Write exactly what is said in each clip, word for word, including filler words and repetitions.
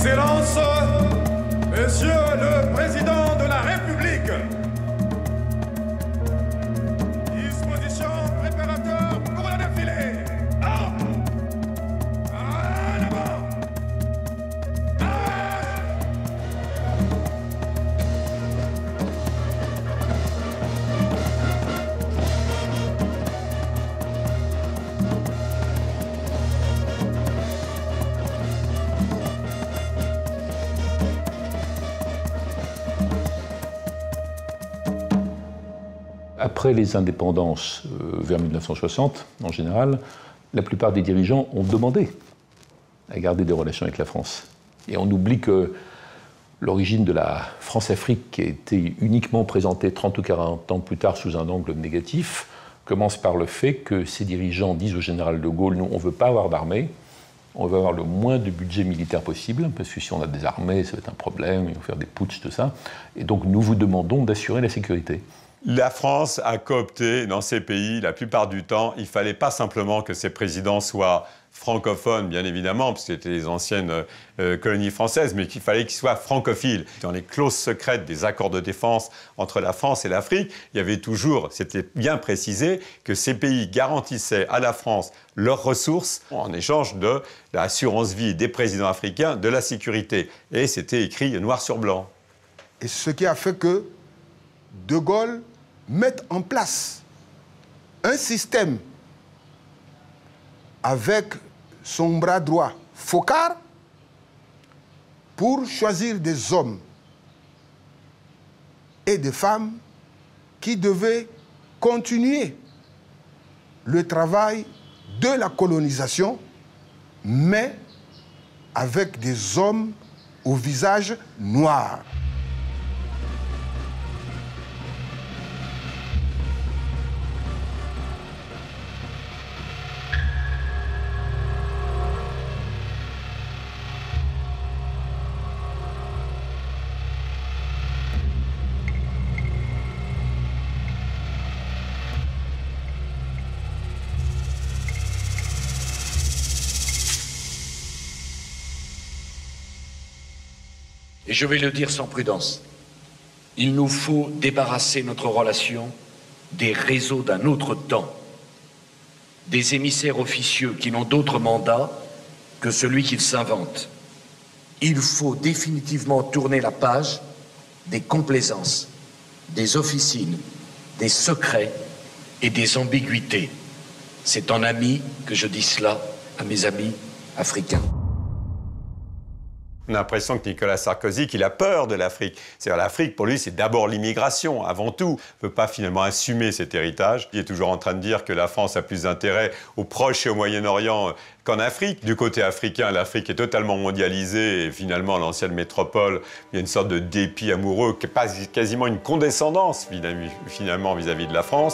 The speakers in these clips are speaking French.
Excellence, Monsieur le Président de la République. Disposition préparatoire pour le défilé. Ah, en avant. Ah. Après les indépendances, euh, vers mille neuf cent soixante, en général, la plupart des dirigeants ont demandé à garder des relations avec la France. Et on oublie que l'origine de la France-Afrique, qui a été uniquement présentée trente ou quarante ans plus tard sous un angle négatif, commence par le fait que ces dirigeants disent au général de Gaulle « Nous, on ne veut pas avoir d'armée, on veut avoir le moins de budget militaire possible, parce que si on a des armées, ça va être un problème, ils vont faire des putschs, tout ça. Et donc nous vous demandons d'assurer la sécurité. » La France a coopté dans ces pays, la plupart du temps, il ne fallait pas simplement que ces présidents soient francophones, bien évidemment, parce que c'était les anciennes euh, colonies françaises, mais qu'il fallait qu'ils soient francophiles. Dans les clauses secrètes des accords de défense entre la France et l'Afrique, il y avait toujours, c'était bien précisé, que ces pays garantissaient à la France leurs ressources en échange de l'assurance vie des présidents africains, de la sécurité. Et c'était écrit noir sur blanc. Et ce qui a fait que De Gaulle mette en place un système avec son bras droit, Foccart, pour choisir des hommes et des femmes qui devaient continuer le travail de la colonisation, mais avec des hommes au visage noir. Et je vais le dire sans prudence, il nous faut débarrasser notre relation des réseaux d'un autre temps, des émissaires officieux qui n'ont d'autre mandat que celui qu'ils s'inventent. Il faut définitivement tourner la page des complaisances, des officines, des secrets et des ambiguïtés. C'est en ami que je dis cela à mes amis africains. On a l'impression que Nicolas Sarkozy, qu'il a peur de l'Afrique. C'est-à-dire l'Afrique, pour lui, c'est d'abord l'immigration, avant tout. Il ne veut pas finalement assumer cet héritage. Il est toujours en train de dire que la France a plus d'intérêt au Proche et au Moyen-Orient qu'en Afrique. Du côté africain, l'Afrique est totalement mondialisée et finalement, l'ancienne métropole, il y a une sorte de dépit amoureux, quasiment une condescendance finalement vis-à-vis de la France.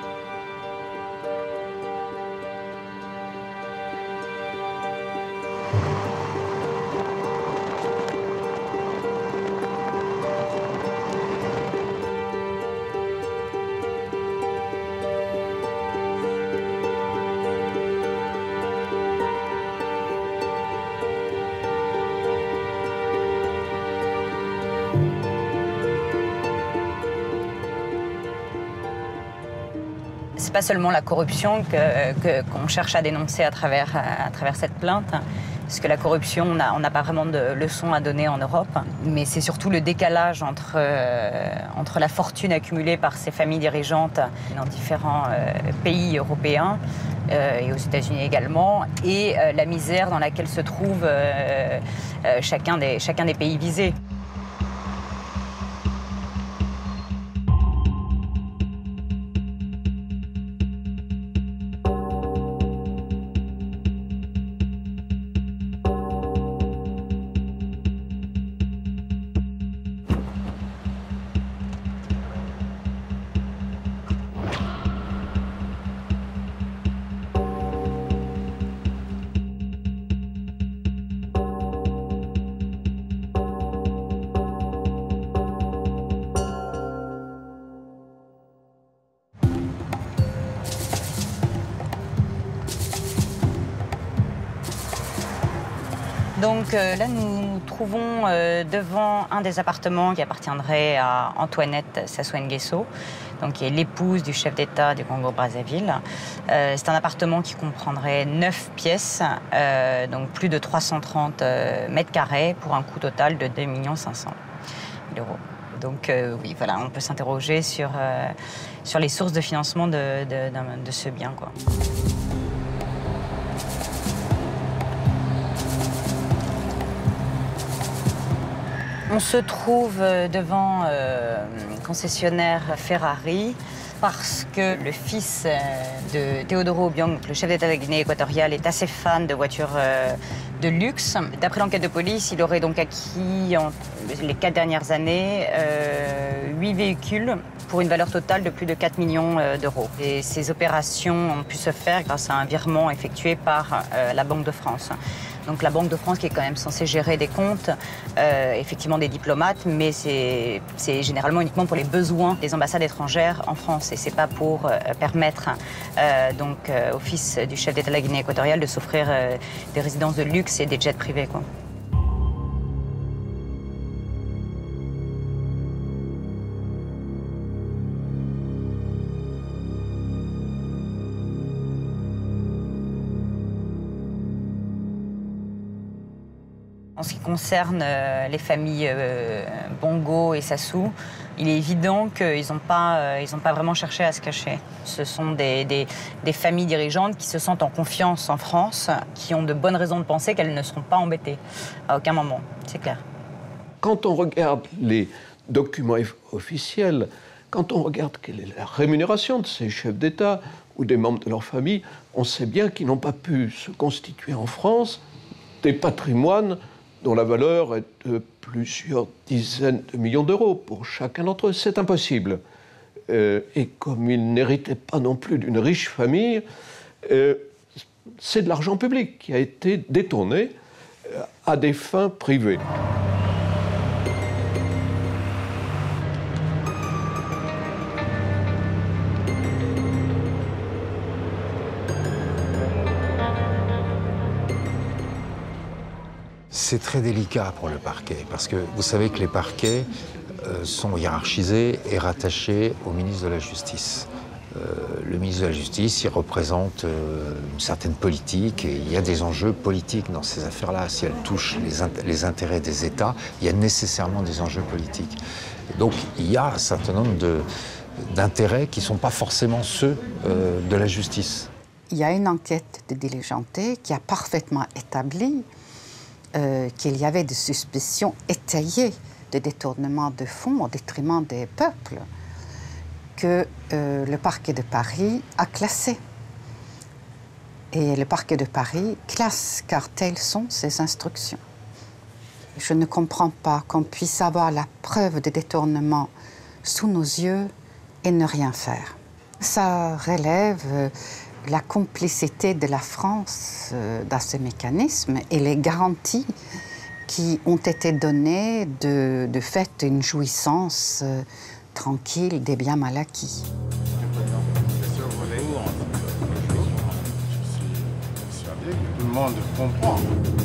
C'est pas seulement la corruption que, que, qu'on cherche à dénoncer à travers, à travers cette plainte, parce que la corruption, on n'a on n'a pas vraiment de leçons à donner en Europe, mais c'est surtout le décalage entre, euh, entre la fortune accumulée par ces familles dirigeantes dans différents euh, pays européens, euh, et aux États-Unis également, et euh, la misère dans laquelle se trouve euh, euh, chacun, des, chacun des pays visés. Donc euh, là, nous nous trouvons euh, devant un des appartements qui appartiendrait à Antoinette Sassou Nguesso, donc qui est l'épouse du chef d'État du Congo-Brazzaville. Euh, c'est un appartement qui comprendrait neuf pièces, euh, donc plus de trois cent trente euh, mètres carrés, pour un coût total de deux millions cinq cent mille euros. Donc euh, oui, voilà, on peut s'interroger sur, euh, sur les sources de financement de, de, de, de ce bien, quoi. On se trouve devant euh, un concessionnaire Ferrari parce que le fils de Teodoro Obiang, le chef d'État de la Guinée équatoriale, est assez fan de voitures euh, de luxe. D'après l'enquête de police, il aurait donc acquis en les quatre dernières années euh, huit véhicules pour une valeur totale de plus de quatre millions d'euros. Et ces opérations ont pu se faire grâce à un virement effectué par euh, la Banque de France. Donc la Banque de France qui est quand même censée gérer des comptes, euh, effectivement des diplomates, mais c'est généralement uniquement pour les besoins des ambassades étrangères en France. Et c'est pas pour euh, permettre euh, donc, euh, au fils du chef d'État de la Guinée équatoriale de s'offrir euh, des résidences de luxe et des jets privés, quoi. En ce qui concerne euh, les familles euh, Bongo et Sassou, il est évident qu'ils n'ont pas, euh, ils n'ont pas vraiment cherché à se cacher. Ce sont des, des, des familles dirigeantes qui se sentent en confiance en France, qui ont de bonnes raisons de penser qu'elles ne seront pas embêtées à aucun moment, c'est clair. Quand on regarde les documents officiels, quand on regarde quelle est la rémunération de ces chefs d'État ou des membres de leur famille, on sait bien qu'ils n'ont pas pu se constituer en France des patrimoines dont la valeur est de plusieurs dizaines de millions d'euros pour chacun d'entre eux. C'est impossible. Euh, et comme ils n'héritaient pas non plus d'une riche famille, euh, c'est de l'argent public qui a été détourné euh, à des fins privées. C'est très délicat pour le parquet, parce que vous savez que les parquets euh, sont hiérarchisés et rattachés au ministre de la Justice. Euh, le ministre de la Justice, il représente euh, une certaine politique, et il y a des enjeux politiques dans ces affaires-là. Si elles touchent les, int les intérêts des États, il y a nécessairement des enjeux politiques. Donc il y a un certain nombre d'intérêts qui ne sont pas forcément ceux euh, de la justice. Il y a une enquête de diligenté qui a parfaitement établi Euh, qu'il y avait des suspicions étayées de détournement de fonds au détriment des peuples que euh, le parquet de Paris a classé. Et le parquet de Paris classe, car telles sont ses instructions. Je ne comprends pas qu'on puisse avoir la preuve de détournement sous nos yeux et ne rien faire. Ça relève euh, la complicité de la France euh, dans ce mécanisme et les garanties qui ont été données de, de fait une jouissance euh, tranquille des biens mal acquis. Tout le monde comprend.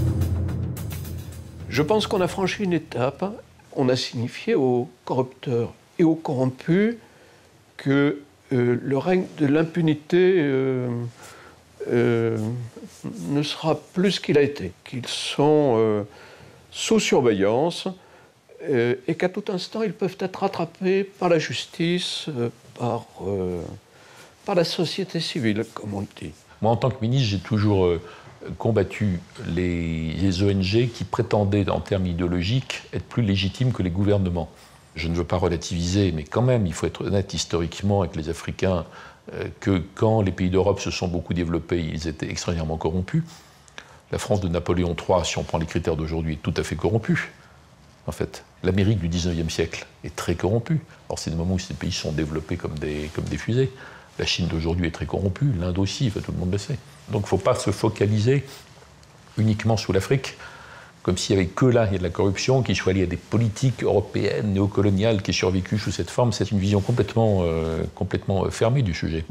Je pense qu'on a franchi une étape. On a signifié aux corrupteurs et aux corrompus que Euh, le règne de l'impunité euh, euh, ne sera plus ce qu'il a été, qu'ils sont euh, sous surveillance euh, et qu'à tout instant, ils peuvent être rattrapés par la justice, euh, par, euh, par la société civile, comme on le dit. Moi, en tant que ministre, j'ai toujours euh, combattu les, les O N G qui prétendaient, en termes idéologiques, être plus légitimes que les gouvernements. Je ne veux pas relativiser, mais quand même, il faut être honnête historiquement avec les Africains, euh, que quand les pays d'Europe se sont beaucoup développés, ils étaient extraordinairement corrompus. La France de Napoléon trois, si on prend les critères d'aujourd'hui, est tout à fait corrompue. En fait, l'Amérique du dix-neuvième siècle est très corrompue. Alors c'est des moments où ces pays sont développés comme des, comme des fusées. La Chine d'aujourd'hui est très corrompue, l'Inde aussi, enfin, tout le monde le sait. Donc il ne faut pas se focaliser uniquement sur l'Afrique, comme s'il n'y avait que là, il y a de la corruption, qu'il soit lié à des politiques européennes, néocoloniales, qui aient survécu sous cette forme. C'est une vision complètement, euh, complètement fermée du sujet.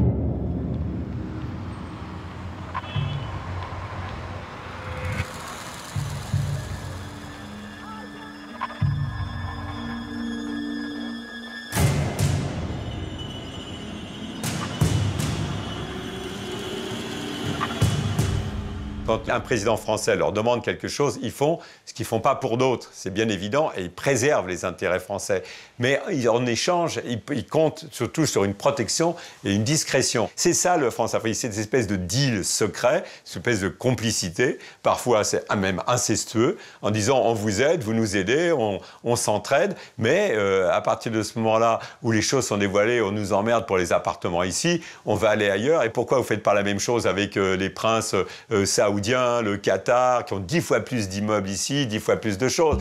quand un président français leur demande quelque chose, ils font ce qu'ils ne font pas pour d'autres. C'est bien évident, et ils préservent les intérêts français. Mais en échange, ils, ils comptent surtout sur une protection et une discrétion. C'est ça le France-Afrique, c'est cette espèce de deal secret, cette espèce de complicité. Parfois, c'est même incestueux, en disant on vous aide, vous nous aidez, on, on s'entraide. Mais euh, à partir de ce moment-là où les choses sont dévoilées, on nous emmerde pour les appartements ici, on va aller ailleurs. Et pourquoi vous ne faites pas la même chose avec euh, les princes euh, saoudiens, le Qatar, qui ont dix fois plus d'immeubles ici, dix fois plus de choses?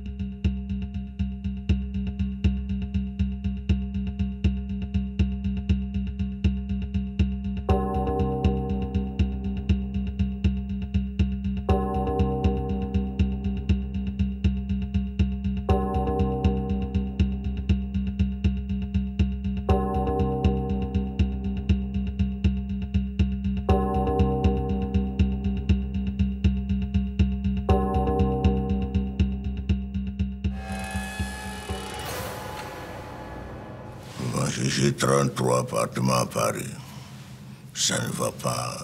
J'ai trente-trois appartements à Paris. Ça ne va pas.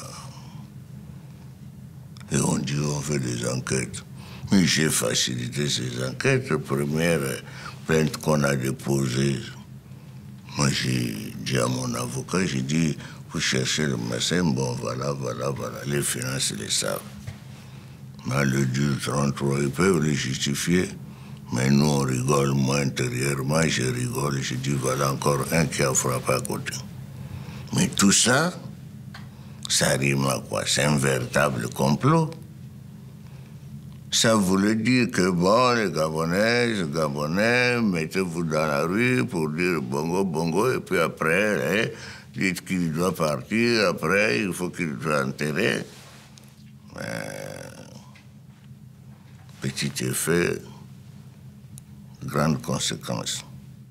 Et on dit on fait des enquêtes. Mais j'ai facilité ces enquêtes. Première plainte qu'on a déposée, moi j'ai dit à mon avocat, j'ai dit, vous cherchez le médecin, bon voilà, voilà, voilà, les finances les savent. Mais le Dieu trente-trois, ils peuvent les justifier. Mais nous, on rigole, moi, intérieurement, je rigole, je dis, voilà encore un qui a frappé à côté. Mais tout ça, ça rime à quoi? C'est un véritable complot. Ça voulait dire que, bon, les Gabonais, les Gabonais, mettez-vous dans la rue pour dire bongo, bongo, et puis après, hein, dites qu'il doit partir, après, il faut qu'il soit enterré. Euh, petit effet, grandes conséquences.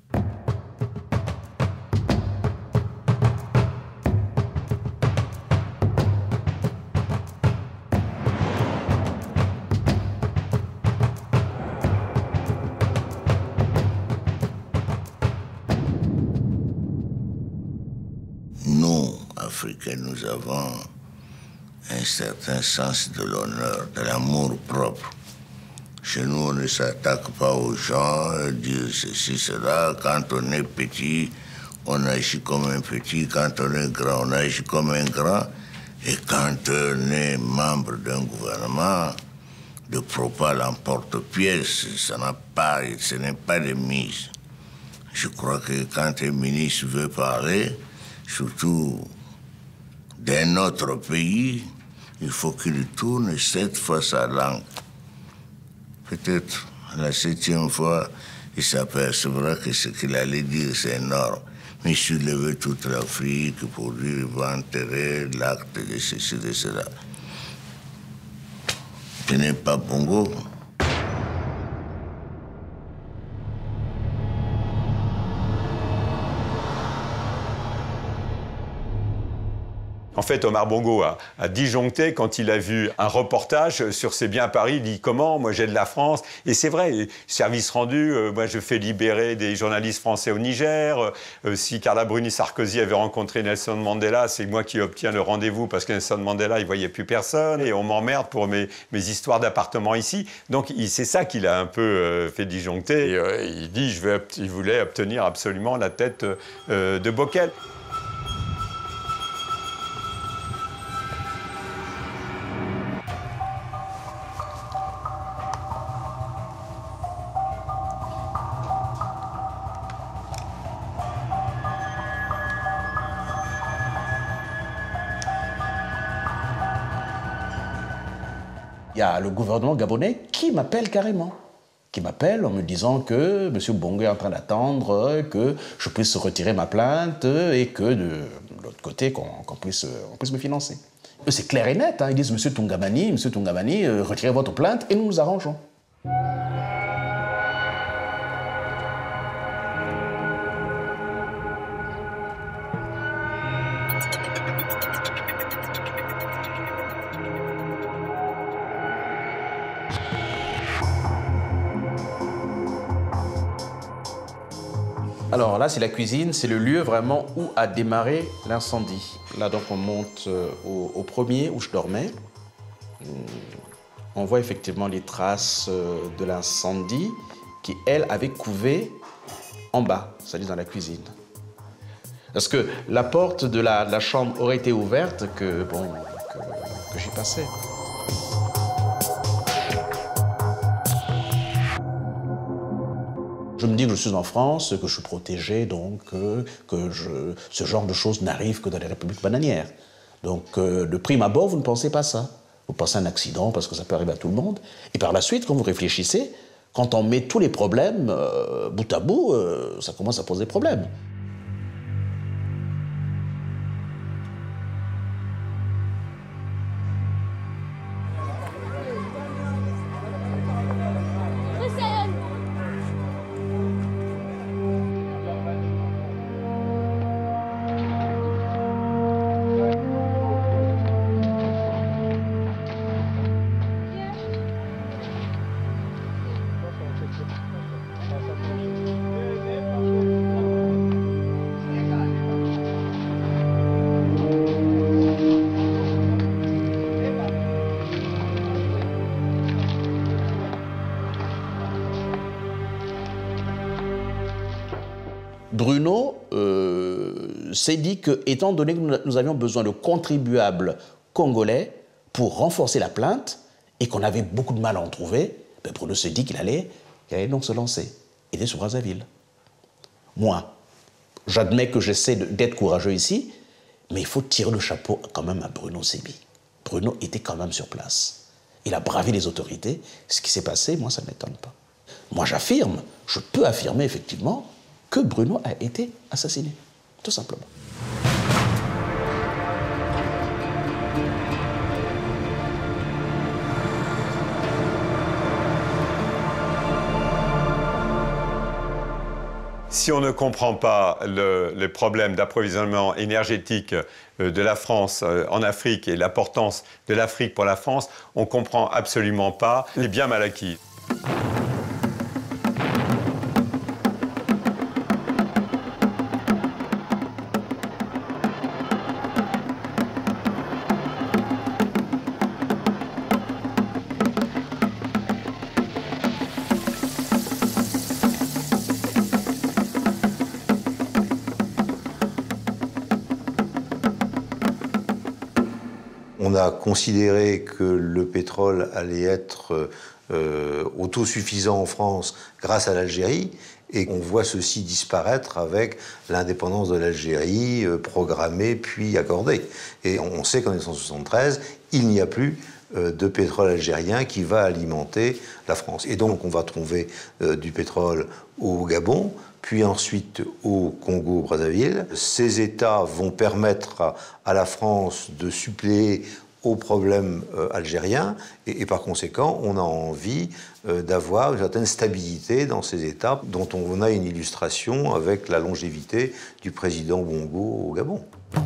Nous, Africains, nous avons un certain sens de l'honneur, de l'amour propre. Chez nous, on ne s'attaque pas aux gens, dire ceci, cela. Quand on est petit, on agit comme un petit. Quand on est grand, on agit comme un grand. Et quand on est membre d'un gouvernement, de propal en porte-pièce, ça n'a pas, ce n'est pas de mise. Je crois que quand un ministre veut parler, surtout d'un autre pays, il faut qu'il tourne sept fois sa langue. Peut-être la septième fois, il s'apercevra que ce qu'il allait dire, c'est énorme. Mais il soulevait toute l'Afrique pour dire qu'il va enterrer l'acte de ceci, de cela. Ce n'est pas Bongo. En fait, Omar Bongo a, a disjoncté quand il a vu un reportage sur ses biens à Paris. Il dit « Comment? Moi, j'aide la France. » Et c'est vrai, service rendu, euh, moi, je fais libérer des journalistes français au Niger. Euh, si Carla Bruni-Sarkozy avait rencontré Nelson Mandela, c'est moi qui obtiens le rendez-vous parce que Nelson Mandela, il ne voyait plus personne. Et on m'emmerde pour mes, mes histoires d'appartements ici. Donc, c'est ça qu'il a un peu euh, fait disjoncter. Et, euh, il dit je veux, il voulait obtenir absolument la tête euh, de Bockel. Il y a le gouvernement gabonais qui m'appelle carrément, qui m'appelle en me disant que M. Bongo est en train d'attendre que je puisse retirer ma plainte et que de l'autre côté, qu'on qu'on puisse, on puisse me financer. C'est clair et net, hein. Ils disent « Monsieur Toungamani, Monsieur Toungamani, euh, retirez votre plainte et nous nous arrangeons ». Alors là, c'est la cuisine, c'est le lieu vraiment où a démarré l'incendie. Là, donc, on monte au, au premier où je dormais. on voit effectivement les traces de l'incendie qui, elle, avait couvé en bas, c'est-à-dire dans la cuisine. Parce que la porte de la, de la chambre aurait été ouverte que, bon, que, que j'y passais. Je me dis que je suis en France, que je suis protégé, donc euh, que je, ce genre de choses n'arrive que dans les républiques bananières. Donc, euh, de prime abord, vous ne pensez pas ça. Vous pensez à un accident, parce que ça peut arriver à tout le monde. Et par la suite, quand vous réfléchissez, quand on met tous les problèmes euh, bout à bout, euh, ça commence à poser problème. Bruno euh, s'est dit que, étant donné que nous avions besoin de contribuables congolais pour renforcer la plainte et qu'on avait beaucoup de mal à en trouver, ben Bruno s'est dit qu'il allait, qu'il allait donc se lancer, aider sur Brazzaville. Moi, j'admets que j'essaie d'être courageux ici, mais il faut tirer le chapeau quand même à Bruno Sébi. Bruno était quand même sur place. Il a bravé les autorités. Ce qui s'est passé, moi, ça ne m'étonne pas. Moi, j'affirme, je peux affirmer effectivement que Bruno a été assassiné, tout simplement. Si on ne comprend pas le, les problèmes d'approvisionnement énergétique de la France en Afrique et l'importance de l'Afrique pour la France, on ne comprend absolument pas les biens mal acquis. On a considéré que le pétrole allait être euh, autosuffisant en France grâce à l'Algérie, et on voit ceci disparaître avec l'indépendance de l'Algérie euh, programmée puis accordée. Et on sait qu'en mille neuf cent soixante-treize, il n'y a plus euh, de pétrole algérien qui va alimenter la France. Et donc on va trouver euh, du pétrole au Gabon, puis ensuite au Congo-Brazzaville. Ces États vont permettre à, à la France de suppléer aux problèmes euh, algériens, et, et par conséquent, on a envie euh, d'avoir une certaine stabilité dans ces États, dont on a une illustration avec la longévité du président Bongo au Gabon.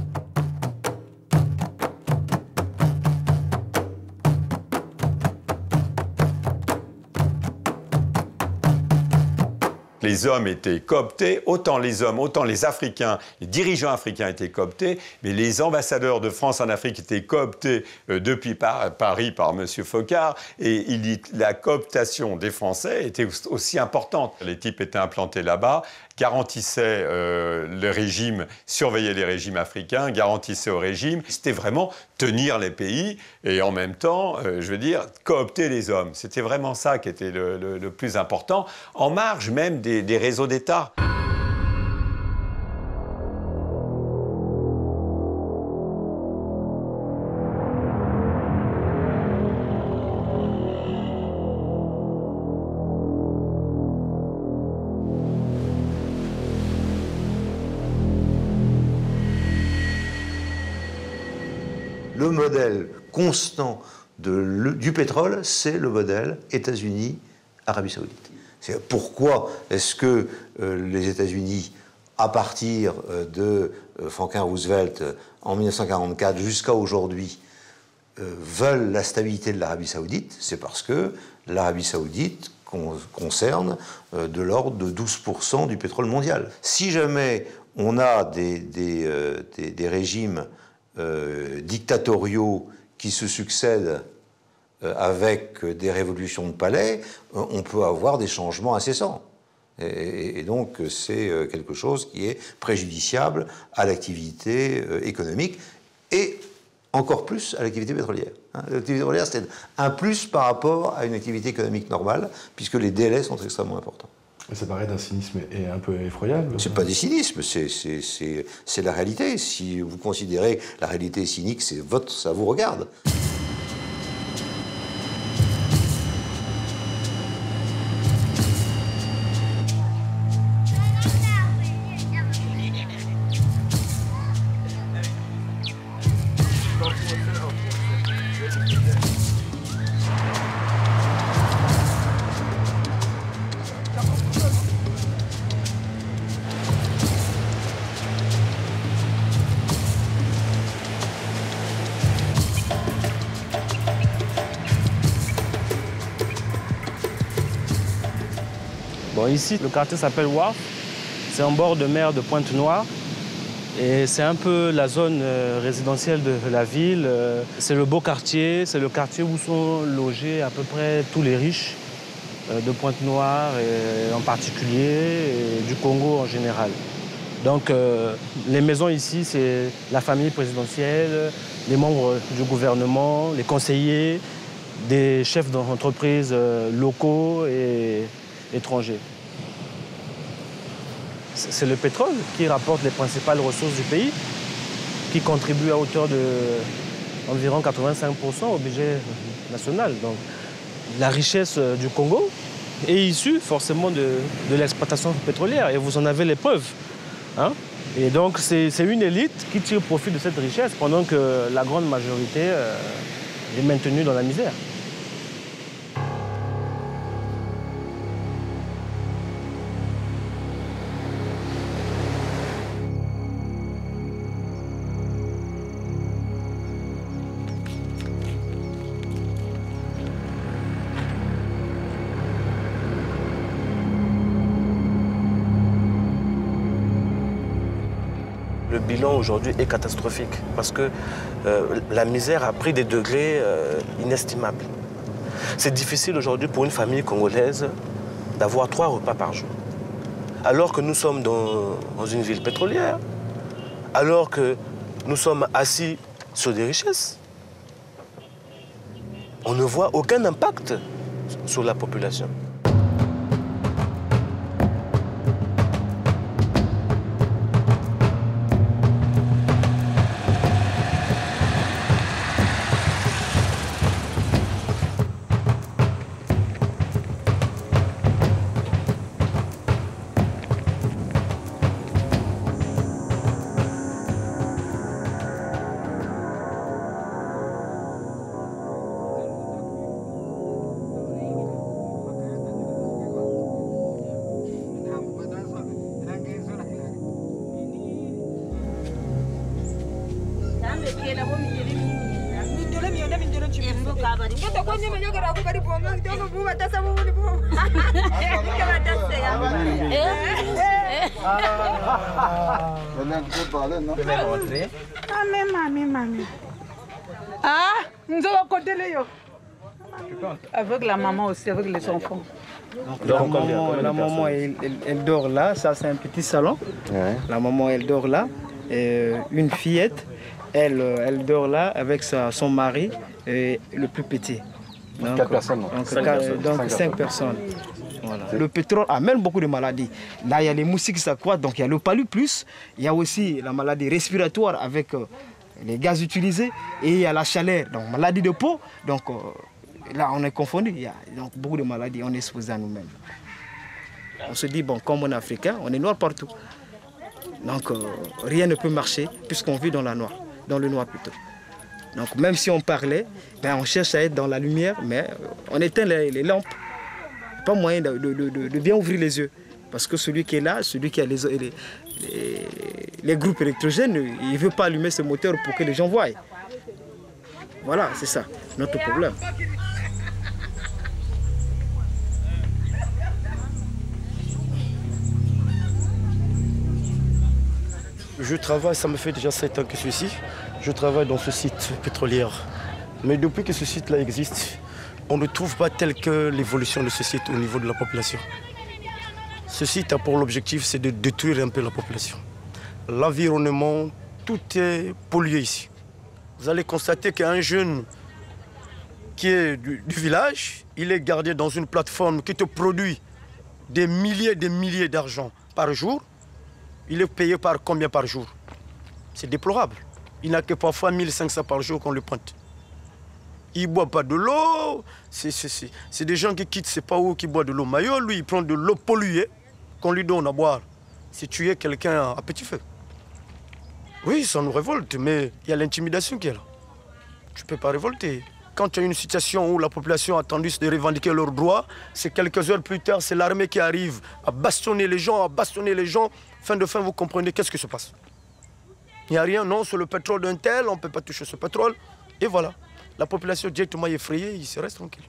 Les hommes étaient cooptés, autant les hommes, autant les Africains, les dirigeants africains étaient cooptés, mais les ambassadeurs de France en Afrique étaient cooptés euh, depuis par, Paris par M. Focard, et il dit la cooptation des Français était aussi importante. Les types étaient implantés là-bas, garantissaient euh, le régime, surveillaient les régimes africains, garantissaient au régime. C'était vraiment tenir les pays et en même temps, euh, je veux dire, coopter les hommes. C'était vraiment ça qui était le, le, le plus important, en marge même des, des réseaux d'État. Le modèle constant de, le, du pétrole, c'est le modèle États-Unis-Arabie Saoudite. Pourquoi est-ce que euh, les États-Unis, à partir euh, de euh, Franklin Roosevelt euh, en mille neuf cent quarante-quatre jusqu'à aujourd'hui, euh, veulent la stabilité de l'Arabie Saoudite? C'est parce que l'Arabie Saoudite con concerne euh, de l'ordre de douze pour cent du pétrole mondial. Si jamais on a des, des, euh, des, des régimes Euh, dictatoriaux qui se succèdent euh, avec des révolutions de palais, euh, on peut avoir des changements incessants. Et, et donc, c'est quelque chose qui est préjudiciable à l'activité euh, économique et encore plus à l'activité pétrolière. Hein. L'activité pétrolière, c'est un plus par rapport à une activité économique normale, puisque les délais sont extrêmement importants. Ça paraît d'un cynisme et un peu effroyable. C'est pas des cynismes, c'est la réalité. Si vous considérez que la réalité est cynique, c'est votre, ça vous regarde. Bon, ici, le quartier s'appelle Wharf. C'est en bord de mer de Pointe-Noire. Et c'est un peu la zone euh, résidentielle de la ville. Euh, c'est le beau quartier, c'est le quartier où sont logés à peu près tous les riches euh, de Pointe-Noire et, en particulier, et du Congo en général. Donc euh, les maisons ici, c'est la famille présidentielle, les membres du gouvernement, les conseillers, des chefs d'entreprise euh, locaux et étrangers. C'est le pétrole qui rapporte les principales ressources du pays, qui contribue à hauteur de environ quatre-vingt-cinq pour cent au budget national. Donc, la richesse du Congo est issue forcément de, de l'exploitation pétrolière, et vous en avez les preuves. Hein? Et donc, c'est une élite qui tire profit de cette richesse, pendant que la grande majorité euh, est maintenue dans la misère. Le bilan aujourd'hui est catastrophique parce que euh, la misère a pris des degrés euh, inestimables. C'est difficile aujourd'hui pour une famille congolaise d'avoir trois repas par jour. Alors que nous sommes dans, dans une ville pétrolière, alors que nous sommes assis sur des richesses, on ne voit aucun impact sur la population. Avec la maman aussi, avec les enfants. Donc, la combien, maman, combien la maman elle, elle, elle dort là, ça c'est un petit salon. Ouais. La maman elle dort là. Et une fillette, elle, elle dort là avec sa, son mari et le plus petit. Donc, quatre personnes. Donc, cinq quatre, personnes. donc cinq cinq personnes. Voilà. Le pétrole amène beaucoup de maladies. Là, il y a les moustiques qui s'accroissent, donc il y a le palu plus. Il y a aussi la maladie respiratoire avec euh, les gaz utilisés et il y a la chaleur, donc maladie de peau. Donc euh, là, on est confondu. Il y a donc, beaucoup de maladies, on est exposé à nous-mêmes. On se dit, bon, comme on est africain, on est noir partout. Donc euh, rien ne peut marcher puisqu'on vit dans la noire, dans le noir plutôt. Donc même si on parlait, ben, on cherche à être dans la lumière, mais on éteint les, les lampes. Pas moyen de, de, de, de bien ouvrir les yeux. Parce que celui qui est là, celui qui a les, les, les, les groupes électrogènes, il ne veut pas allumer ce moteur pour que les gens voient. Voilà, c'est ça, notre problème. Je travaille, ça me fait déjà sept ans que je suis ici. Je travaille dans ce site pétrolier. Mais depuis que ce site-là existe, on ne trouve pas telle que l'évolution de ceci au niveau de la population. Ceci a pour l'objectif, c'est de détruire un peu la population. L'environnement, tout est pollué ici. Vous allez constater qu'un jeune qui est du, du village, il est gardé dans une plateforme qui te produit des milliers et des milliers d'argent par jour. Il est payé par combien par jour? C'est déplorable. Il n'a que parfois mille cinq cents par jour qu'on le pointe. Il ne boit pas de l'eau. C'est des gens qui quittent, c'est pas où, qui boivent de l'eau maillot. Lui, il prend de l'eau polluée qu'on lui donne à boire. C'est tuer quelqu'un à petit feu. Oui, ça nous révolte, mais il y a l'intimidation qui est là. Tu ne peux pas révolter. Quand tu as une situation où la population a tendance de revendiquer leurs droits, c'est quelques heures plus tard, c'est l'armée qui arrive à bastonner les gens, à bastonner les gens. Fin de fin, vous comprenez qu'est-ce qui se passe. Il n'y a rien, non, sur le pétrole d'un tel, on ne peut pas toucher ce pétrole. Et voilà, la population directement effrayée, il se reste tranquille.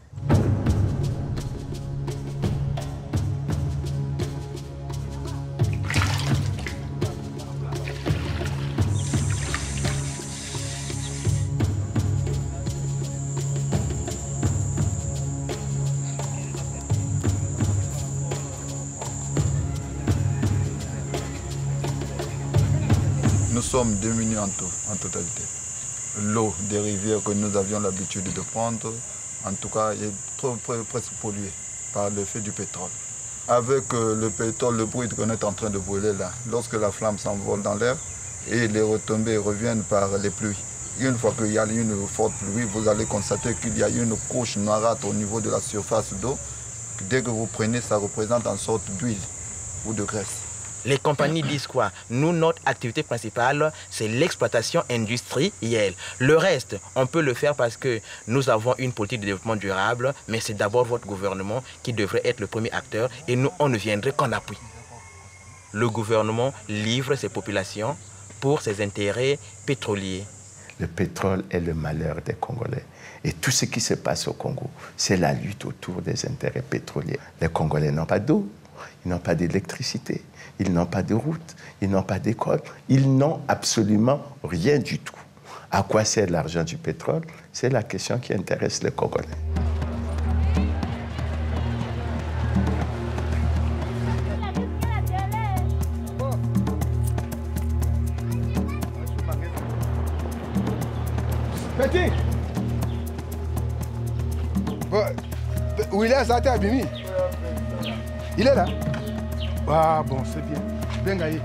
Nous sommes démunis en, tout, en totalité. L'eau des rivières que nous avions l'habitude de prendre, en tout cas, est trop, presque polluée par l'effet du pétrole. Avec euh, le pétrole, le bruit qu'on est en train de brûler là, lorsque la flamme s'envole dans l'air et les retombées reviennent par les pluies. Une fois qu'il y a une forte pluie, vous allez constater qu'il y a une couche noirâtre au niveau de la surface d'eau. Dès que vous prenez, ça représente une sorte d'huile ou de graisse. Les compagnies disent quoi? Nous, notre activité principale, c'est l'exploitation industrielle. Le reste, on peut le faire parce que nous avons une politique de développement durable, mais c'est d'abord votre gouvernement qui devrait être le premier acteur et nous, on ne viendrait qu'en appui. Le gouvernement livre ses populations pour ses intérêts pétroliers. Le pétrole est le malheur des Congolais. Et tout ce qui se passe au Congo, c'est la lutte autour des intérêts pétroliers. Les Congolais n'ont pas d'eau, ils n'ont pas d'électricité. Ils n'ont pas de route, ils n'ont pas d'école, ils n'ont absolument rien du tout. À quoi sert l'argent du pétrole? C'est la question qui intéresse les Congolais. Petit! Où il est, Zate Abimi? Il est là? Ah bon, c'est bien. Bien gagné.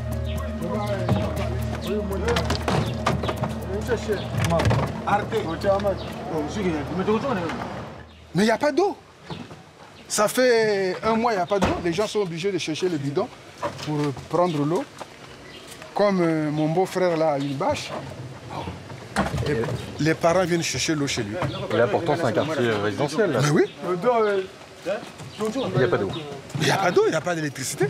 Mais il n'y a pas d'eau. Ça fait un mois, il n'y a pas d'eau. Les gens sont obligés de chercher le bidon pour prendre l'eau. Comme euh, mon beau-frère là a une bâche, et les parents viennent chercher l'eau chez lui. Et là, pourtant, c'est un quartier résidentiel. Là. Mais oui. Il n'y a pas d'eau. Il n'y a pas d'eau, il n'y a pas d'électricité.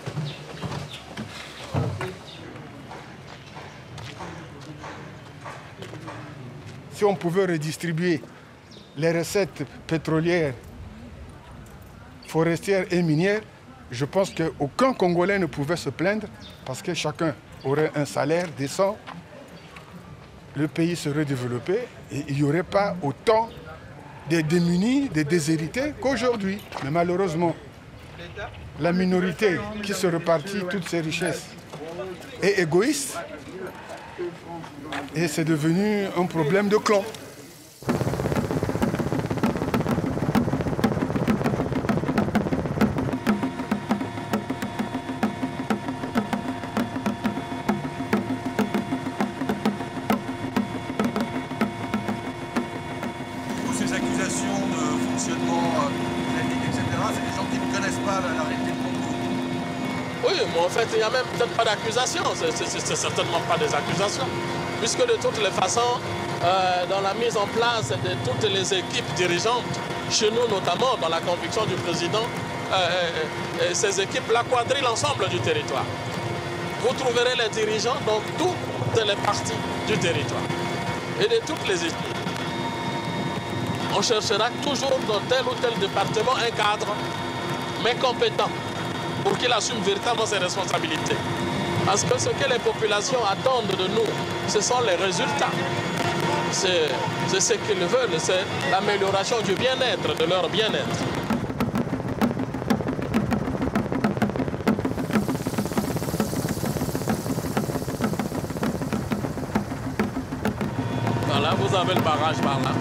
Si on pouvait redistribuer les recettes pétrolières, forestières et minières, je pense qu'aucun Congolais ne pouvait se plaindre parce que chacun aurait un salaire décent, le pays serait développé et il n'y aurait pas autant de démunis, de déshérités qu'aujourd'hui. Mais malheureusement, la minorité qui se repartit toutes ses richesses est égoïste et c'est devenu un problème de clan. Toutes ces accusations de fonctionnement politique, et cetera, c'est des gens qui ne connaissent pas la, la réalité du Congo. Oui, mais en fait, il n'y a même peut-être pas d'accusations. C'est certainement pas des accusations. Puisque de toutes les façons, euh, dans la mise en place de toutes les équipes dirigeantes, chez nous notamment, dans la conviction du président, euh, euh, ces équipes-là quadrillent l'ensemble du territoire. Vous trouverez les dirigeants dans toutes les parties du territoire et de toutes les équipes. On cherchera toujours dans tel ou tel département un cadre, mais compétent, pour qu'il assume véritablement ses responsabilités. Parce que ce que les populations attendent de nous, ce sont les résultats. c'est ce qu'ils veulent, c'est l'amélioration du bien-être, de leur bien-être. Voilà, vous avez le barrage par là.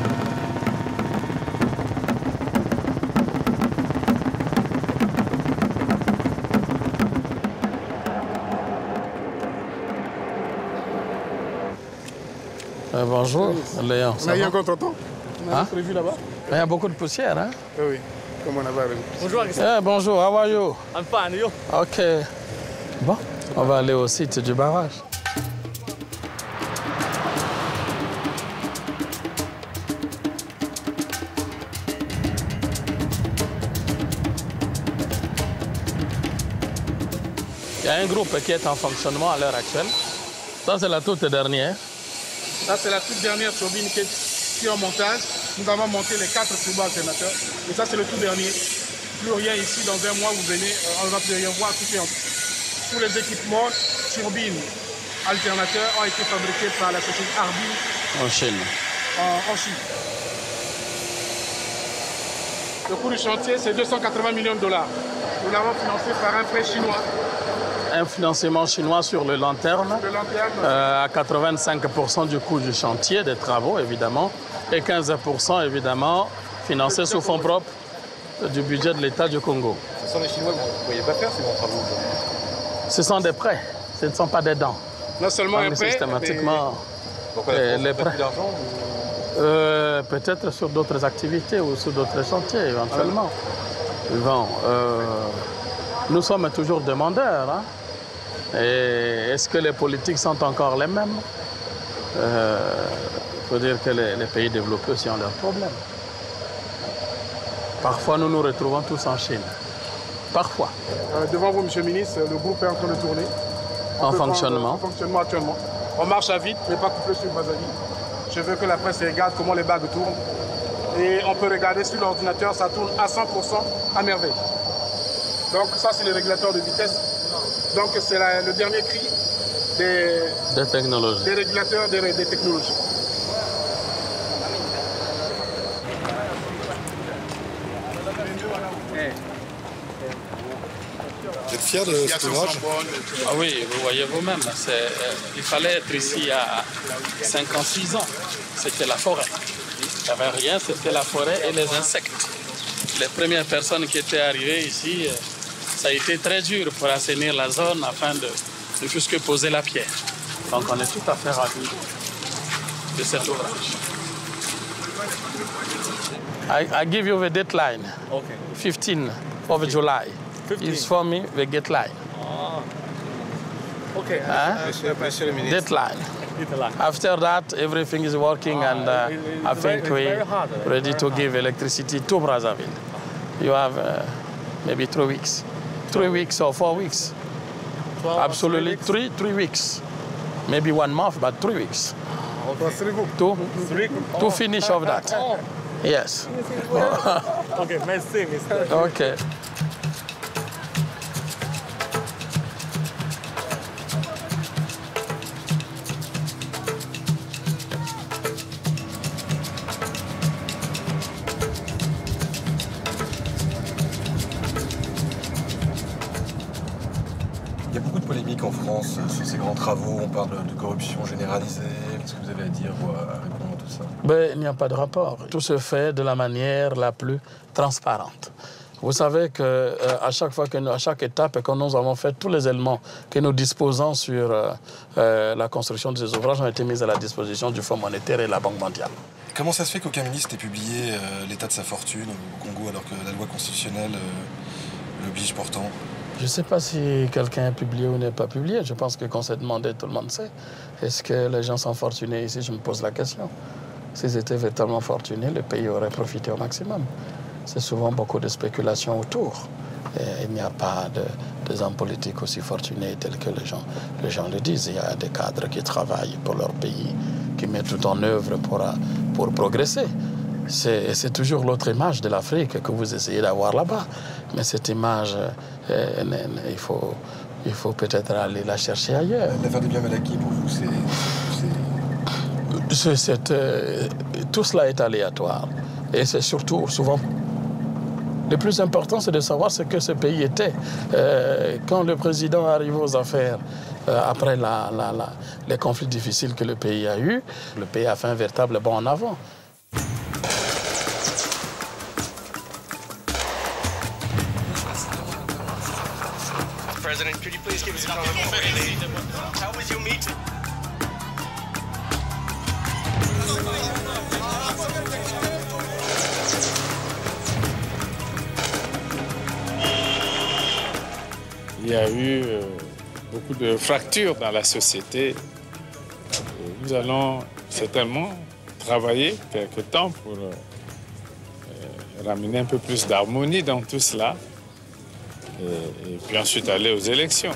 Euh, bonjour, Léon. On a eu un contre-temps. On a Hein? prévu là-bas. Il y a beaucoup de poussière, hein? Oui, oui, comme on avait prévu. Bonjour, eh, bonjour, how are you? I'm fine, you? OK. Bon, on va aller au site du barrage. Il y a un groupe qui est en fonctionnement à l'heure actuelle. Ça, c'est la toute dernière. Ça, c'est la toute dernière turbine qui est, qui est en montage. Nous avons monté les quatre turbo-alternateurs. Et ça, c'est le tout dernier. Plus rien ici. Dans un mois, vous venez, euh, on va plus rien voir. Tout est en... Tous les équipements, turbines, alternateurs ont été fabriqués par la société Harbin En Chine. En, en Chine. Le coût du chantier, c'est deux cent quatre-vingts millions de dollars. Nous l'avons financé par un prêt chinois. Un financement chinois sur le long terme, Le long terme. euh, à quatre-vingt-cinq pour cent du coût du chantier, des travaux évidemment, et quinze pour cent évidemment financé sous fonds propres du budget de l'État du Congo. Ce sont les Chinois que vous ne pourriez pas faire ces grands travaux. Ce sont des prêts, ce ne sont pas des dents. Non seulement un prêt, systématiquement, mais... Pourquoi la les, France les n'a pas prêts. plus d'argent ou... Euh, Peut-être sur d'autres activités ou sur d'autres chantiers éventuellement. Bon, euh, nous sommes toujours demandeurs. Hein? Et est-ce que les politiques sont encore les mêmes? Il euh, faut dire que les, les pays développés aussi ont leurs problèmes. Parfois, nous nous retrouvons tous en Chine. Parfois. Euh, devant vous, Monsieur le ministre, le groupe est en train de tourner. On En fonctionnement. En fonctionnement actuellement. On marche à vite, mais pas couplé sur Brazzaville. Je veux que la presse regarde comment les bagues tournent. Et on peut regarder sur l'ordinateur, ça tourne à cent pour cent à merveille. Donc ça, c'est le régulateur de vitesse. Donc c'est le dernier cri des, des technologies. Des régulateurs des, des technologies. Vous êtes fier de cet ouvrage? Ah oui, vous voyez vous-même, euh, il fallait être ici il y a cinquante-six ans. C'était la forêt. Il n'y avait rien, c'était la forêt et les insectes. Les premières personnes qui étaient arrivées ici, ça a été très dur pour assainir la zone afin de ne plus que poser la pierre. Donc on est tout à fait ravis de cet ouvrage. I, I give you the deadline. Okay. fifteenth of July. It's for me the deadline. Ah. Okay. Huh? Monsieur, monsieur le ministre. Deadline. After that, everything is working, ah, and uh, I think we're ready to give electricity to Brazzaville. You have uh, maybe three weeks. Three weeks or four weeks. Absolutely, three, three weeks. Maybe one month, but three weeks. Okay. To, to finish off that. Yes. Okay, merci, mister. Okay. Il y a beaucoup de polémiques en France sur ces grands travaux. On parle de corruption généralisée. Qu'est-ce que vous avez à dire ou à répondre à tout ça? Ben, il n'y a pas de rapport. Tout se fait de la manière la plus transparente. Vous savez qu'à euh, chaque fois, que nous, à chaque étape, que nous avons fait, tous les éléments que nous disposons sur euh, euh, la construction de ces ouvrages ont été mis à la disposition du Fonds monétaire et de la Banque mondiale. Comment ça se fait qu'aucun ministre n'ait publié euh, l'état de sa fortune au Congo alors que la loi constitutionnelle euh, l'oblige pourtant? Je ne sais pas si quelqu'un a publié ou n'est pas publié. Je pense que quand c'est demandé, tout le monde sait. Est-ce que les gens sont fortunés ici? Je me pose la question. S'ils étaient véritablement fortunés, le pays aurait profité au maximum. C'est souvent beaucoup de spéculation autour. Et il n'y a pas de, des hommes politiques aussi fortunés tels que les gens, les gens le disent. Il y a des cadres qui travaillent pour leur pays, qui mettent tout en œuvre pour, pour progresser. C'est toujours l'autre image de l'Afrique que vous essayez d'avoir là-bas. Mais cette image, euh, il faut, il faut peut-être aller la chercher ailleurs. L'affaire de Biens mal acquis, pour vous, c'est... C'est, euh, tout cela est aléatoire. Et c'est surtout, souvent, le plus important, c'est de savoir ce que ce pays était. Euh, quand le président arrive aux affaires, euh, après la, la, la, les conflits difficiles que le pays a eus, le pays a fait un véritable bond en avant. President, could you please give us a call? How was your meeting? Il y a eu euh, beaucoup de fractures dans la société. Et nous allons certainement travailler quelque temps pour euh, euh, ramener un peu plus d'harmonie dans tout cela. Et, et puis ensuite aller aux élections.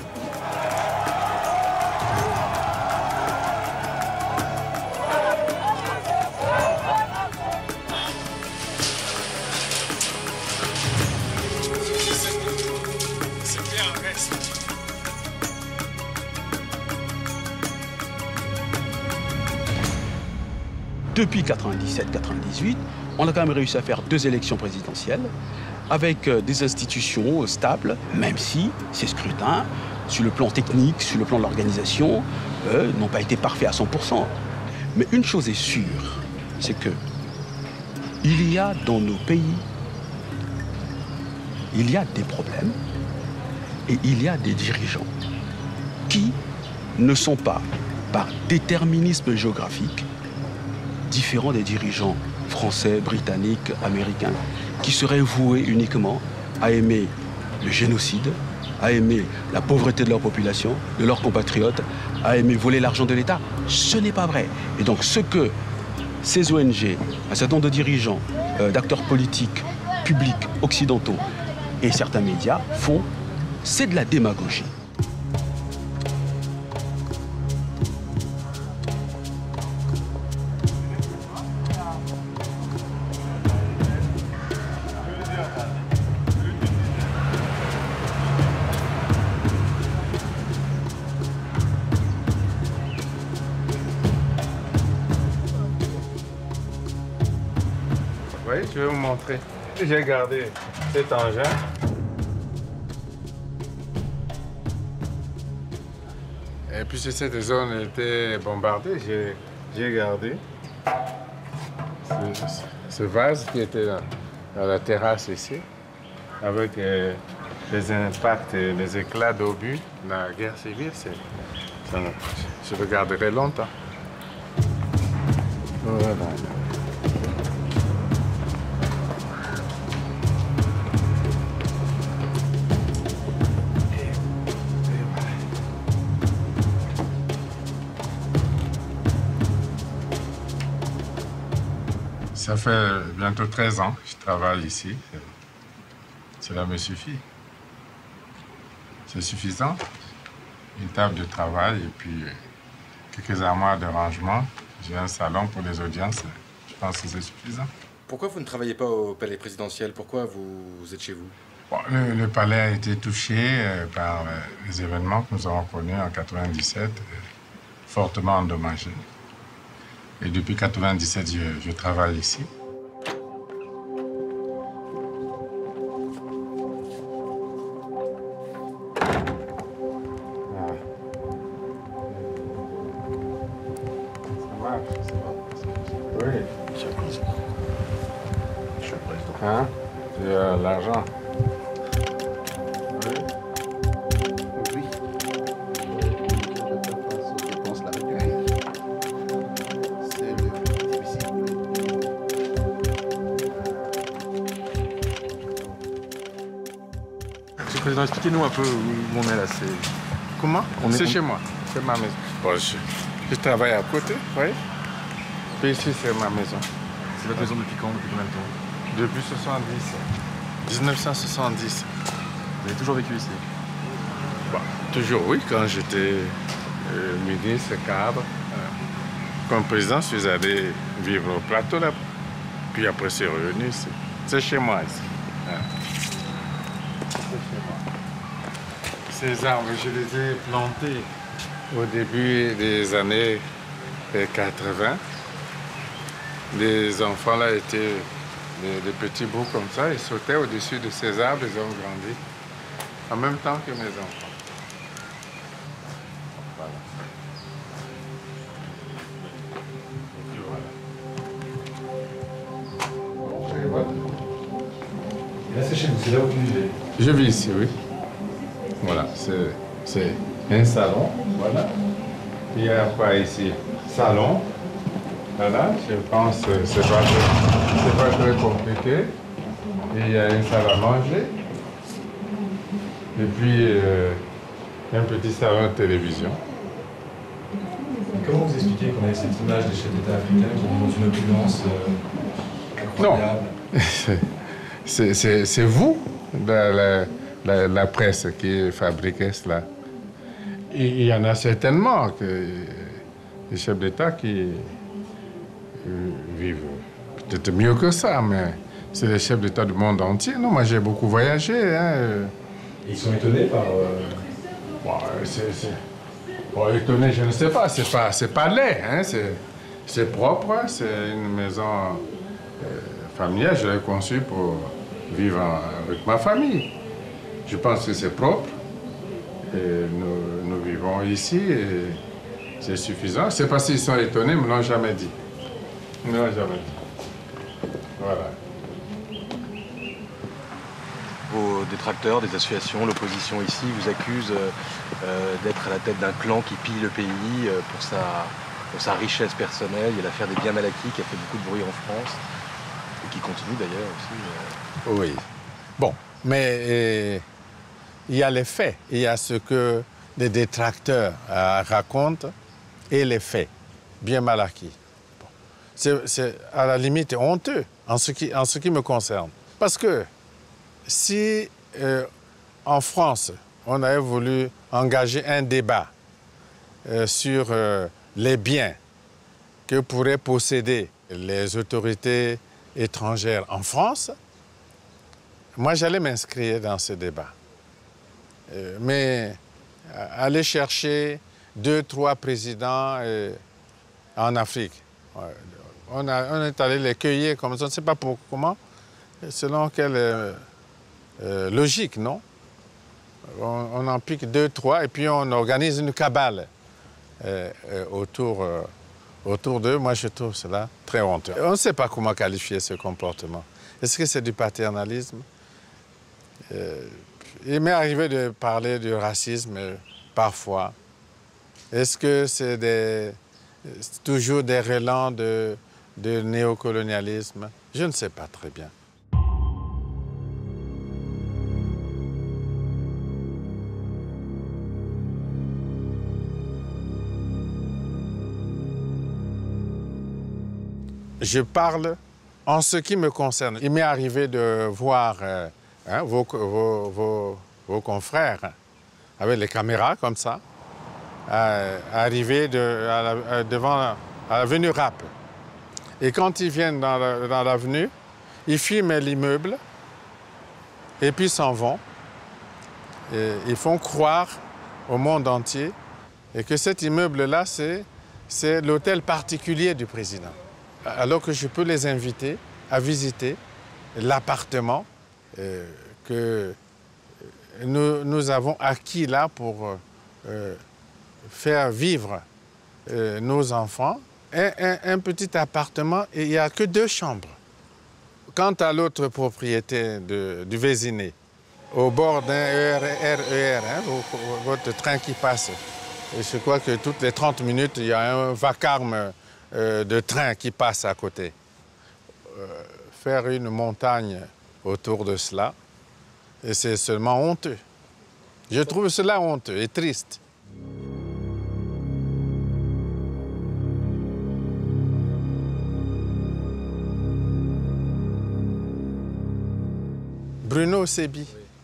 Depuis quatre-vingt-dix-sept quatre-vingt-dix-huit, on a quand même réussi à faire deux élections présidentielles avec des institutions stables, même si ces scrutins, sur le plan technique, sur le plan de l'organisation, euh, n'ont pas été parfaits à cent pour cent. Mais une chose est sûre, c'est que il y a dans nos pays, il y a des problèmes et il y a des dirigeants qui ne sont pas, par déterminisme géographique, différents des dirigeants français, britanniques, américains, qui seraient voués uniquement à aimer le génocide, à aimer la pauvreté de leur population, de leurs compatriotes, à aimer voler l'argent de l'État. Ce n'est pas vrai. Et donc ce que ces O N G, un certain nombre de dirigeants, euh, d'acteurs politiques, publics, occidentaux et certains médias font, c'est de la démagogie. Oui, je vais vous montrer. J'ai gardé cet engin. Et puis si cette zone était bombardée, j'ai gardé ce, ce vase qui était dans, dans la terrasse ici, avec euh, les impacts et les éclats d'obus de la guerre civile. Ça, je le garderai longtemps. Voilà. Ça fait bientôt treize ans que je travaille ici. Cela me suffit. C'est suffisant. Une table de travail et puis quelques armoires de rangement. J'ai un salon pour les audiences. Je pense que c'est suffisant. Pourquoi vous ne travaillez pas au palais présidentiel? Pourquoi vous, vous êtes chez vous? Bon, le, le palais a été touché euh, par euh, les événements que nous avons connus en quatre-vingt-dix-sept, euh, fortement endommagés. Et depuis quatre-vingt-dix-sept, je, je travaille ici. Hein? Tu as l'argent. Oui. Oui. Je pense la récupérer. C'est le plus difficile. Monsieur le Président, expliquez-nous un peu où on est là. C'est Comment? C'est chez moi. C'est ma maison. Bon, je, je travaille à côté, oui. Puis ici, c'est ma maison. C'est votre maison depuis quand? Depuis combien de temps? Depuis soixante-dix. mille neuf cent soixante-dix. Vous avez toujours vécu ici? Bah, toujours, oui. Quand j'étais euh, ministre, cadre, euh, comme président, je suis allé vivre au plateau là. Puis après, c'est revenu ici. C'est chez moi ici. Hein. C'est chez moi. Ces arbres, je les ai plantés au début des années quatre-vingt. Les enfants là étaient des, des petits bouts comme ça, ils sautaient au-dessus de ces arbres, ils ont grandi en même temps que mes enfants. Voilà. Et voilà. Et là, c'est chez vous, c'est là où vous vivez? Je vis ici, oui. Voilà, c'est un salon, voilà. Il y a quoi ici? Salon. Voilà, je pense que c'est pas, c'est pas très compliqué. Et il y a une salle à manger. Et puis, euh, un petit salon de télévision. Et comment vous expliquez qu'on ait cette image des chefs d'État africains qui ont dans une opulence euh, incroyable? Non, c'est vous, la, la, la, la presse, qui fabriquait cela. Et il y en a certainement que, des chefs d'État qui euh, vivent peut-être mieux que ça, mais c'est les chefs d'État du monde entier. Non, moi j'ai beaucoup voyagé. Hein. Ils sont étonnés par... Euh... Bon, c'est... Bon, étonné, je ne sais pas. C'est pas, c'est pas laid, hein. C'est propre. C'est une maison euh, familiale. Je l'ai conçue pour vivre avec ma famille. Je pense que c'est propre. Et nous, nous vivons ici et c'est suffisant. C'est parce qu'ils sont étonnés, mais ils ne l'ont jamais dit. Ils ne l'ont jamais dit. Voilà. Vos détracteurs, des associations, l'opposition ici vous accusent euh, d'être à la tête d'un clan qui pille le pays euh, pour, sa, pour sa richesse personnelle. Il y a l'affaire des biens mal acquis qui a fait beaucoup de bruit en France et qui continue d'ailleurs aussi. Euh... Oui. Bon, mais euh, il y a les faits. Il y a ce que les détracteurs euh, racontent et les faits, bien mal acquis. Bon. C'est à la limite honteux en ce qui, en ce qui me concerne. Parce que si, euh, en France, on avait voulu engager un débat euh, sur euh, les biens que pourraient posséder les autorités étrangères en France, moi, j'allais m'inscrire dans ce débat. Euh, mais euh, aller chercher deux, trois présidents euh, en Afrique, on, a, on est allé les cueillir comme ça, on ne sait pas pour, comment, selon quelle... Euh, Euh, logique, non? On, on en pique deux, trois, et puis on organise une cabale euh, euh, autour, euh, autour d'eux. Moi, je trouve cela très honteux. On ne sait pas comment qualifier ce comportement. Est-ce que c'est du paternalisme? euh, Il m'est arrivé de parler du racisme euh, parfois. Est-ce que c'est des, toujours des relents de, de néocolonialisme? Je ne sais pas très bien. Je parle en ce qui me concerne. Il m'est arrivé de voir euh, hein, vos, vos, vos, vos confrères hein, avec les caméras comme ça, euh, arriver de, à la, euh, devant la, à l'avenue Rapp. Et quand ils viennent dans l'avenue, la, ils filment l'immeuble et puis s'en vont. Et ils font croire au monde entier et que cet immeuble-là, c'est l'hôtel particulier du président. Alors que je peux les inviter à visiter l'appartement euh, que nous, nous avons acquis là pour euh, faire vivre euh, nos enfants. Un, un, un petit appartement et il n'y a que deux chambres. Quant à l'autre propriété de, du Vésiné, au bord d'un R E R, hein, votre train qui passe, et je crois que toutes les trente minutes, il y a un vacarme Euh, de trains qui passent à côté. Euh, faire une montagne autour de cela, et c'est seulement honteux. Je trouve cela honteux et triste. Bruno Sébi,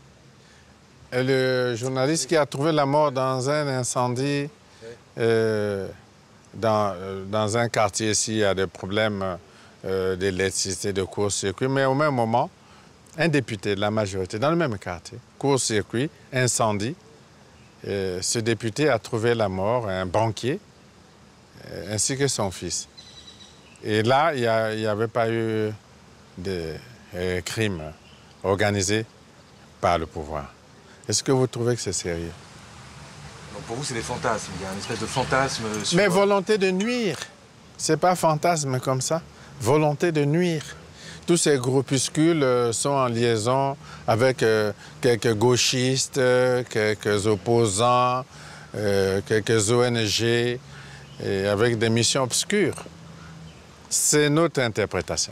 le journaliste qui a trouvé la mort dans un incendie euh, Dans, dans un quartier ici, il y a des problèmes euh, d'électricité, de court-circuit, mais au même moment, un député de la majorité, dans le même quartier, court-circuit, incendie, euh, ce député a trouvé la mort, un banquier, euh, ainsi que son fils. Et là, il n'y avait pas eu de euh, crimes organisés par le pouvoir. Est-ce que vous trouvez que c'est sérieux? Donc pour vous, c'est des fantasmes. Il y a une espèce de fantasme sur... Mais volonté de nuire. C'est pas fantasme comme ça. Volonté de nuire. Tous ces groupuscules euh, sont en liaison avec euh, quelques gauchistes, euh, quelques opposants, euh, quelques O N G, et avec des missions obscures. C'est notre interprétation.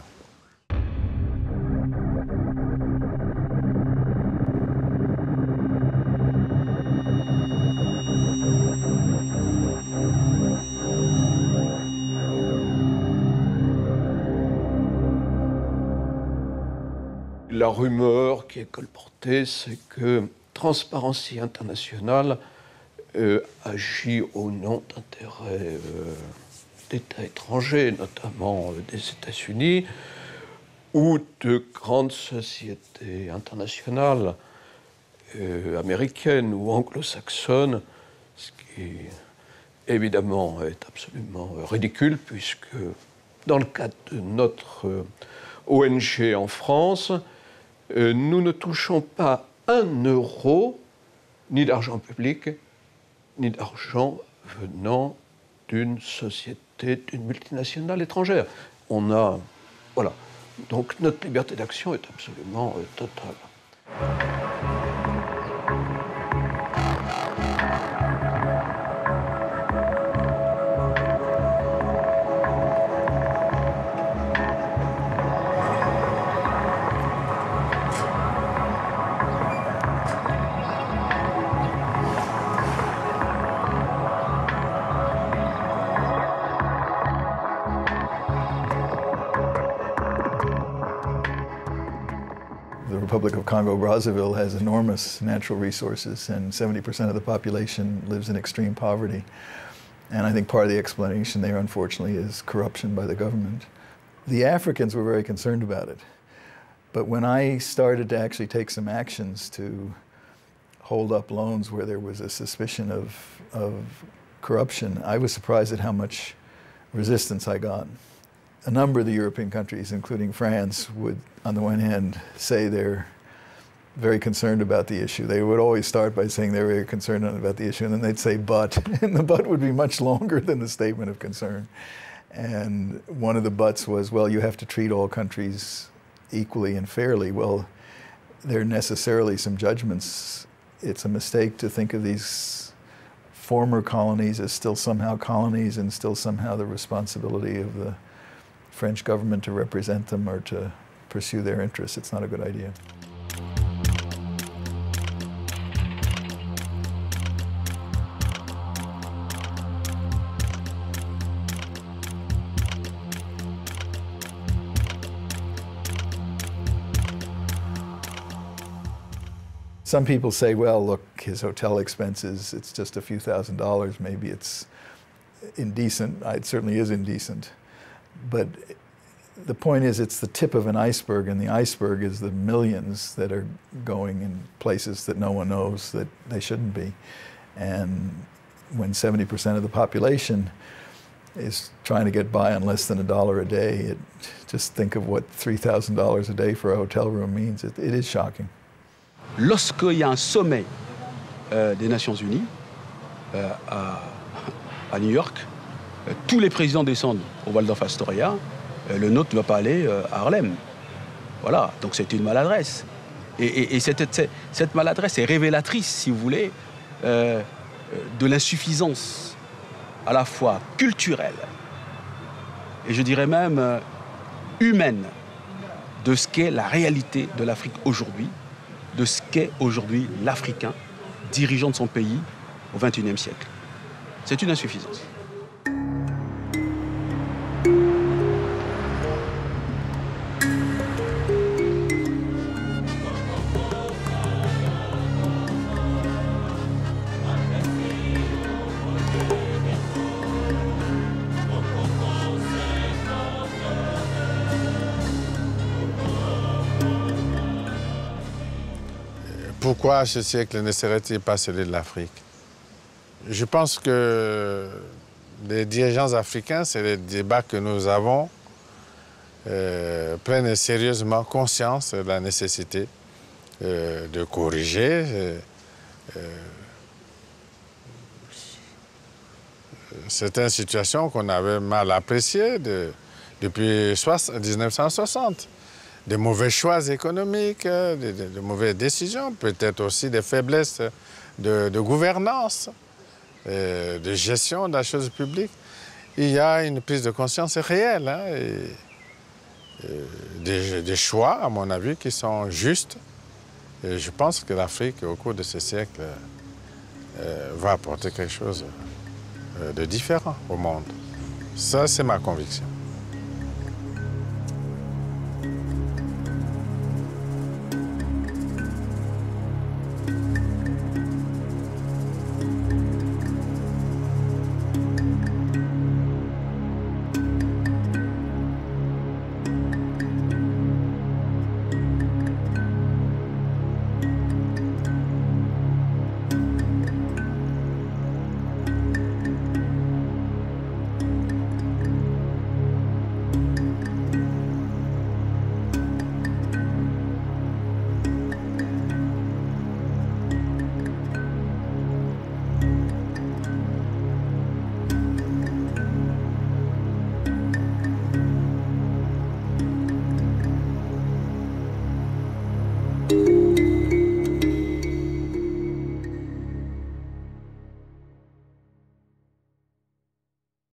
La rumeur qui est colportée, c'est que Transparency International euh, agit au nom d'intérêts euh, d'États étrangers, notamment euh, des États-Unis, ou de grandes sociétés internationales euh, américaines ou anglo-saxonnes, ce qui évidemment est absolument ridicule, puisque dans le cadre de notre euh, O N G en France, euh, nous ne touchons pas un euro, ni d'argent public, ni d'argent venant d'une société, d'une multinationale étrangère. On a... Voilà. Donc notre liberté d'action est absolument euh, totale. The Republic of Congo-Brazzaville has enormous natural resources, and seventy percent of the population lives in extreme poverty. And I think part of the explanation there, unfortunately, is corruption by the government. The Africans were very concerned about it. But when I started to actually take some actions to hold up loans where there was a suspicion of, of corruption, I was surprised at how much resistance I got. A number of the European countries, including France, would, on the one hand, say they're very concerned about the issue. They would always start by saying they're very concerned about the issue, and then they'd say but, and the but would be much longer than the statement of concern. And one of the buts was, well, you have to treat all countries equally and fairly. Well, there are necessarily some judgments. It's a mistake to think of these former colonies as still somehow colonies and still somehow the responsibility of the French government to represent them or to pursue their interests. It's not a good idea. Some people say, well, look, his hotel expenses, it's just a few thousand dollars. Maybe it's indecent. It certainly is indecent. But the point is, it's the tip of an iceberg, and the iceberg is the millions that are going in places that no one knows that they shouldn't be. And when seventy percent of the population is trying to get by on less than a dollar a day, it, just think of what three thousand dollars a day for a hotel room means. It, it is shocking. Lorsqu'il y a un sommet euh, des Nations Unies euh, à, à New York, euh, tous les présidents descendent au Waldorf Astoria, euh, le nôtre ne va pas aller euh, à Harlem. Voilà, donc c'est une maladresse. Et, et, et cette, cette maladresse est révélatrice, si vous voulez, euh, de l'insuffisance à la fois culturelle et je dirais même euh, humaine de ce qu'est la réalité de l'Afrique aujourd'hui, de ce qu'est aujourd'hui l'Africain, dirigeant de son pays au vingt et unième siècle. C'est une insuffisance. Pourquoi ce siècle ne serait-il pas celui de l'Afrique? Je pense que les dirigeants africains, c'est le débat que nous avons, euh, prennent sérieusement conscience de la nécessité euh, de corriger euh, euh, certaines situations qu'on avait mal appréciées de, depuis mille neuf cent soixante. Des mauvais choix économiques, de, de, de mauvaises décisions, peut-être aussi des faiblesses de, de gouvernance, euh, de gestion de la chose publique. Il y a une prise de conscience réelle, hein, et, et des, des choix, à mon avis, qui sont justes. Et je pense que l'Afrique, au cours de ce siècle, euh, va apporter quelque chose de différent au monde. Ça, c'est ma conviction.